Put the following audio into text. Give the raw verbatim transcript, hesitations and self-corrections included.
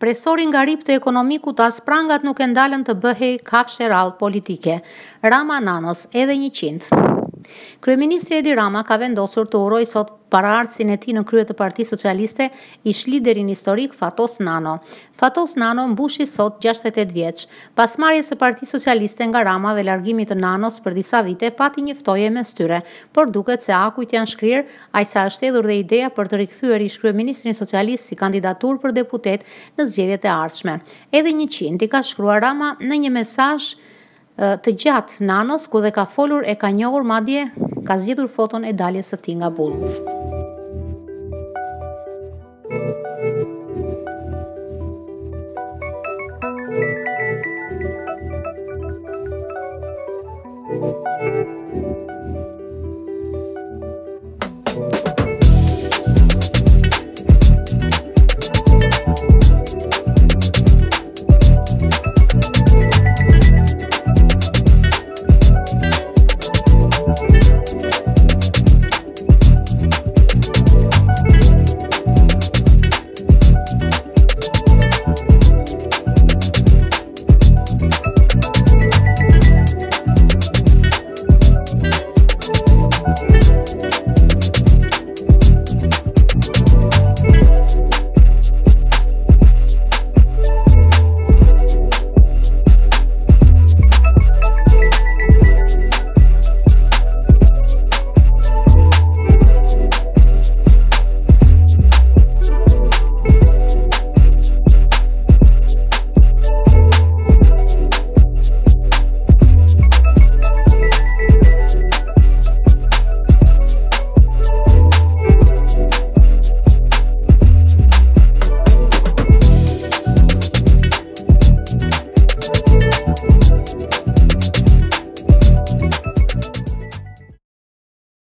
Presori nga ripte ekonomiku të as prangat nuk e ndalën të bëhej kafshë rallë politike. Rama Nanos, edhe njëqind. Kryeministri Edi Rama ka vendosur të urojë sot paraardhësin e tij në krye të Partisë Socialiste, ish-liderin historik Fatos Nano. Fatos Nano mbushi sot gjashtëdhjetë e tetë vjeç. Pas marrjes së Partisë Socialiste nga Rama dhe largimit të Nanos për disa vite, pati një ftohje mes tyre, por duket se akujt janë shkrirë, aq sa është hedhur dhe ideja për të rikthyer ish-kryeministrin socialist si kandidaturë për deputet në zgjedhjet e ardhshme. Edhe njëqind i ka shkruar Rama në një mesazh të gjatë Nanos, ku dhe ka folur e ka njohur, madje ka zgjedhur foton e daljes së tij nga burgu.